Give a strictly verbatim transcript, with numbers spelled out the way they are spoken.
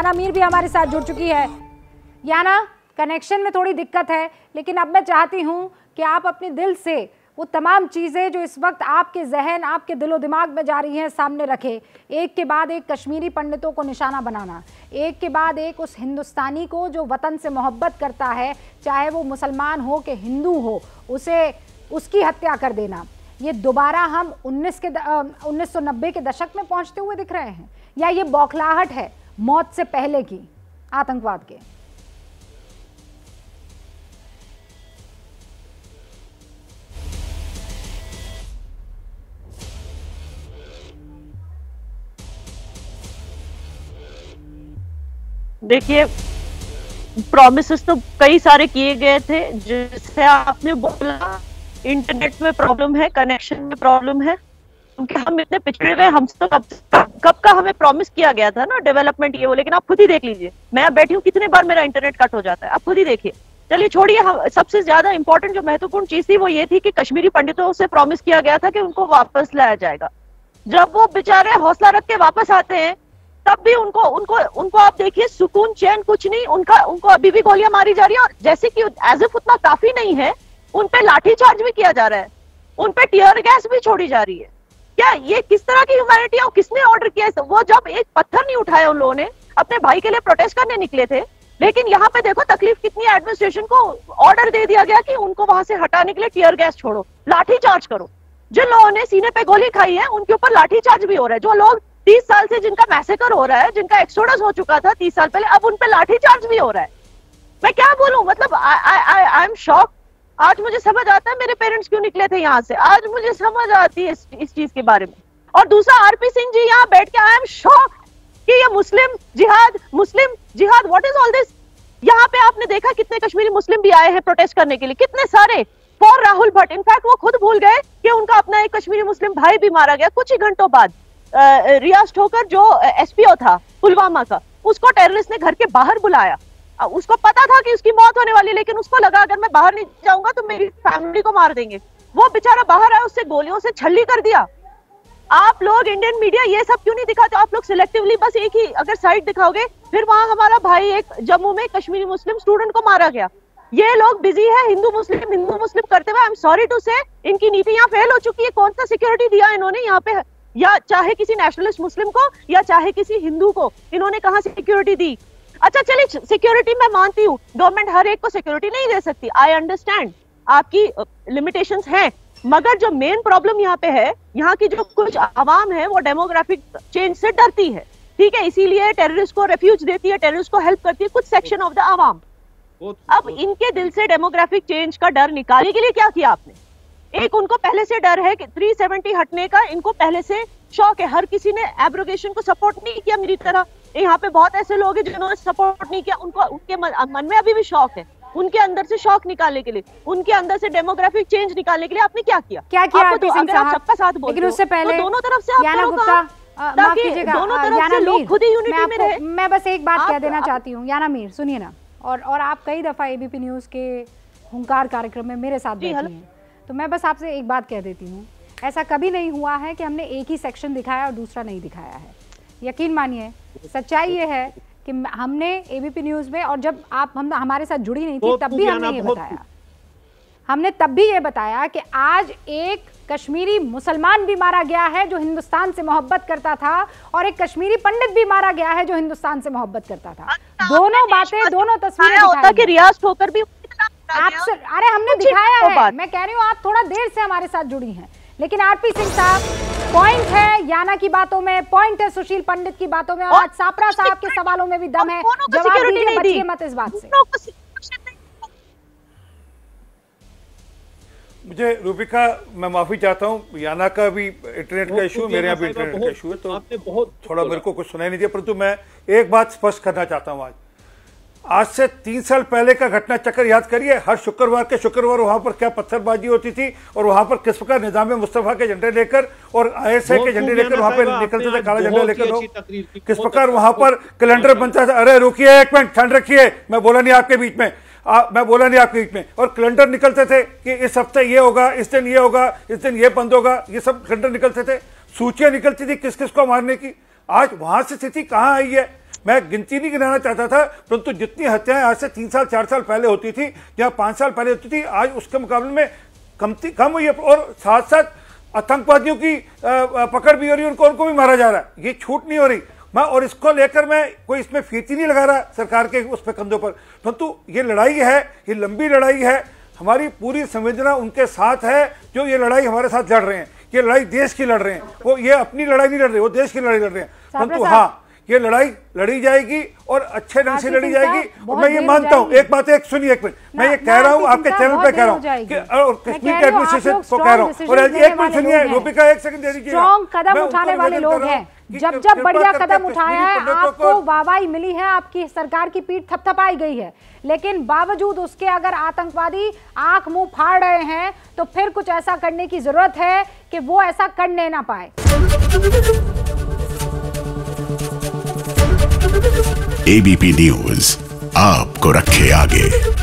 याना मीर भी हमारे साथ जुड़ चुकी है। याना, कनेक्शन में थोड़ी दिक्कत है, लेकिन अब मैं चाहती हूँ कि आप अपने दिल से वो तमाम चीज़ें जो इस वक्त आपके जहन, आपके दिलो दिमाग में जा रही हैं, सामने रखें। एक के बाद एक कश्मीरी पंडितों को निशाना बनाना, एक के बाद एक उस हिंदुस्तानी को जो वतन से मोहब्बत करता है, चाहे वो मुसलमान हो कि हिंदू हो, उसे उसकी हत्या कर देना। ये दोबारा हम उन्नीस के उन्नीस सौ नब्बे के दशक में पहुंचते हुए दिख रहे हैं, या ये बौखलाहट है मौत से पहले की आतंकवाद के? देखिए, प्रॉमिसेस तो कई सारे किए गए थे, जैसे आपने बोला इंटरनेट में प्रॉब्लम है, कनेक्शन में प्रॉब्लम है, क्योंकि हम इतने पिछड़े हुए, हमसे तो कब कब का हमें प्रॉमिस किया गया था ना डेवलपमेंट ये वो, लेकिन आप खुद ही देख लीजिए, मैं बैठी हूँ कितने बार मेरा इंटरनेट कट हो जाता है, आप खुद ही देखिए। चलिए छोड़िए, सबसे ज्यादा इंपॉर्टेंट जो महत्वपूर्ण चीज थी वो ये थी कि कश्मीरी पंडितों से प्रॉमिस किया गया था कि उनको वापस लाया जाएगा। जब वो बेचारे हौसला रख के वापस आते हैं, तब भी उनको उनको उनको आप देखिए, सुकून चैन कुछ नहीं, उनका उनको अभी भी गोलियां मारी जा रही है, और जैसे कि एज इफ उतना काफी नहीं है, उन पे लाठी चार्ज भी किया जा रहा है, उन पे टीयर गैस भी छोड़ी जा रही है। क्या ये किस तरह की ह्यूमैनिटी है? किसने ऑर्डर किया है? वो जब एक पत्थर नहीं उठाया उन लोगों ने, अपने भाई के लिए प्रोटेस्ट करने निकले थे, लेकिन यहाँ पे देखो तकलीफ कितनी है, एडमिनिस्ट्रेशन को ऑर्डर दे दिया गया कि उनको वहां से हटाने के लिए टीयर गैस छोड़ो, लाठी चार्ज करो। जिन लोगों ने सीने पे गोली खाई है उनके ऊपर लाठी चार्ज भी हो रहा है। जो लोग तीस साल से जिनका मैसेकर हो रहा है, जिनका एक्सोडस हो चुका था तीस साल पहले, अब उन पे लाठी चार्ज भी हो रहा है। मैं क्या बोलूं, मतलब आई एम शॉक। आज मुझे समझ आता है मेरे पेरेंट्स क्यों निकले थे यहाँ से, आज मुझे समझ आती है इस, इस चीज के बारे में। और दूसरा, आरपी सिंह जी यहाँ बैठ के आई एम शॉक कि ये मुस्लिम जिहाद, मुस्लिम जिहाद, व्हाट इज ऑल दिस? यहाँ पे आपने देखा कितने कश्मीरी मुस्लिम भी आए हैं प्रोटेस्ट करने के लिए, कितने सारे, फॉर राहुल भट्ट। इनफैक्ट वो खुद भूल गए कि उनका अपना एक कश्मीरी मुस्लिम भाई भी मारा गया कुछ ही घंटों बाद। रियाज ठोकर जो एसपीओ था पुलवामा का, उसको टेररिस्ट ने घर के बाहर बुलाया। उसको पता था कि उसकी मौत होने वाली, लेकिन उसको लगा अगर मैं बाहर नहीं जाऊंगा तो मेरी फैमिली को मार देंगे। वो बेचारा बाहर आया, उससे गोलियों से छल्ली कर दिया। आप लोग इंडियन मीडिया ये सब क्यों नहीं दिखाते? आप लोग सिलेक्टिवली बस एक ही अगर साइड दिखाओगे, फिर वहां हमारा भाई एक जम्मू में कश्मीरी मुस्लिम स्टूडेंट को मारा गया। ये लोग बिजी है हिंदू मुस्लिम हिंदू मुस्लिम करते हुए। आई एम सॉरी टू से, इनकी नीति यहाँ फेल हो चुकी है। कौन सा सिक्योरिटी दिया इन्होंने यहाँ पे, या चाहे किसी नेशनलिस्ट मुस्लिम को या चाहे किसी हिंदू को, इन्होंने कहाँ सिक्योरिटी दी? अच्छा चलिए, सिक्योरिटी मैं मानती हूँ, गवर्नमेंट हर एक को सिक्योरिटी नहीं दे सकती, आई अंडरस्टैंड, आपकी लिमिटेशंस हैं, मगर जो मेन प्रॉब्लम यहाँ पे है, यहाँ की जो कुछ आवाम है वो डेमोग्राफिक चेंज से डरती है, ठीक है, इसीलिए टेररिस्ट को रेफ्यूज देती है, टेररिस्ट को हेल्प करती है कुछ सेक्शन ऑफ द आवाम। अब इनके दिल से डेमोग्राफिक चेंज का डर निकालने के लिए क्या किया आपने? एक, उनको पहले से डर है कि तीन सौ सत्तर हटने का, इनको पहले से शौक है। हर किसी ने एब्रोगेशन को सपोर्ट नहीं किया मेरी तरह, यहाँ पे बहुत ऐसे लोग हैं जिन्होंने सपोर्ट नहीं किया, उनको उनके मन, मन में अभी भी शौक है। उनके अंदर से शौक निकालने के लिए, उनके अंदर से डेमोग्राफिक चेंज निकालने के लिए आपने क्या किया? क्या किया? आपको तो, अगर आप सबका साथ बोलते हो, उससे पहले तो दोनों तरफ से आप करो काम, ताकि दोनों तरफ से लोग खुद ही यूनिटी में रहे। मैं बस एक बात कह देना चाहती हूँ, याना मीर सुनिए ना, और और आप कई दफा एबीपी न्यूज के हुंकार कार्यक्रम में मेरे साथ बैठी हैं, तो मैं बस आपसे एक बात कह देती हूँ, ऐसा कभी नहीं हुआ है कि हमने एक ही सेक्शन दिखाया और दूसरा नहीं दिखाया है। यकीन मानिए, सच्चाई ये है कि हमने एबीपी न्यूज में, और जब आप हम हमारे साथ जुड़ी नहीं थी तब भी हमने ये बताया, हमने तब भी ये बताया कि आज एक कश्मीरी मुसलमान भी मारा गया है जो हिंदुस्तान से मोहब्बत करता था, और एक कश्मीरी पंडित भी मारा गया है जो हिंदुस्तान से मोहब्बत करता था। दोनों बातें, दोनों तस्वीरें होता कि रियाज ठोकर भी आप, अरे हमने दिखाया है, मैं कह रही हूँ आप थोड़ा देर से हमारे साथ जुड़ी हैं, लेकिन आरपी सिंह साहब, पॉइंट है याना की बातों में, पॉइंट है सुशील पंडित की बातों में, और आज सापरा साहब के सवालों में भी दम है। जवाब दीजिए, बचिए मत इस बात से। मुझे रूबिका, मैं माफी चाहता हूँ, याना का भी इंटरनेट का इशू, मेरे यहाँ भी इंटरनेट का इशू है, तो थोड़ा मेरे को कुछ सुनाई नहीं दिया, परंतु मैं एक बात स्पष्ट करना चाहता हूँ। आज आज से तीन साल पहले का घटना चक्र याद करिए। हर शुक्रवार के शुक्रवार वहां पर क्या पत्थरबाजी होती थी, और वहां पर किस प्रकार निजाम मुस्तफा के झंडे लेकर और आईएसआई के झंडे लेकर वहां पर निकलते थे, काला झंडा लेकर लोग, किस प्रकार वहां पर कैलेंडर बनता था। अरे रुकिए एक मिनट, ठंड रखिए, मैं बोला नहीं आपके बीच में, आ, मैं बोला नहीं आपके बीच में। और कैलेंडर निकलते थे कि इस हफ्ते ये होगा, इस दिन ये होगा, इस दिन ये बंद होगा, ये सब कैलेंडर निकलते थे, सूचियां निकलती थी किस किस को मारने की। आज वहां से स्थिति कहां आई है? मैं गिनती नहीं गिनाना चाहता था, परंतु जितनी हत्याएं आज से तीन साल चार साल पहले होती थी या पांच साल पहले होती थी, आज उसके मुकाबले में कमती कम हुई है। और साथ साथ आतंकवादियों की पकड़ भी हो रही है, उनको उनको भी मारा जा रहा है, ये छूट नहीं हो रही। मैं और इसको लेकर मैं कोई इसमें फीती नहीं लगा रहा सरकार के उस पर कंधों पर, परंतु ये लड़ाई है, ये लंबी लड़ाई है, हमारी पूरी संवेदना उनके साथ है जो ये लड़ाई हमारे साथ लड़ रहे हैं। ये लड़ाई देश की लड़ रहे हैं, वो ये अपनी लड़ाई नहीं लड़ रहे, वो देश की लड़ाई लड़ रहे हैं। परंतु हाँ, ये लड़ाई लड़ी जाएगी और अच्छे ढंग से लड़ी जाएगी। और मैं ये मानता हूँ, एक बात एक सुनिए, एक मिनट, मैं ये कह रहा हूँ आपके चैनल पे कह रहा हूँ कि और कश्मीर के एडमिनिस्ट्रेशन को कह रहा हूँ, और एक मिनट सुनिए रूपिका, एक सेकंड दे दीजिए। स्ट्रॉन्ग कदम उठाने वाले लोग हैं, जब जब बढ़िया कदम उठाया है आपको वाहवाही मिली है, आपकी सरकार की पीठ थपथपाई गई है, लेकिन बावजूद उसके अगर आतंकवादी आंख मुंह फाड़ रहे हैं तो फिर कुछ ऐसा करने की जरूरत है कि वो ऐसा करने ना पाए। एबीपी न्यूज आपको रखे आगे।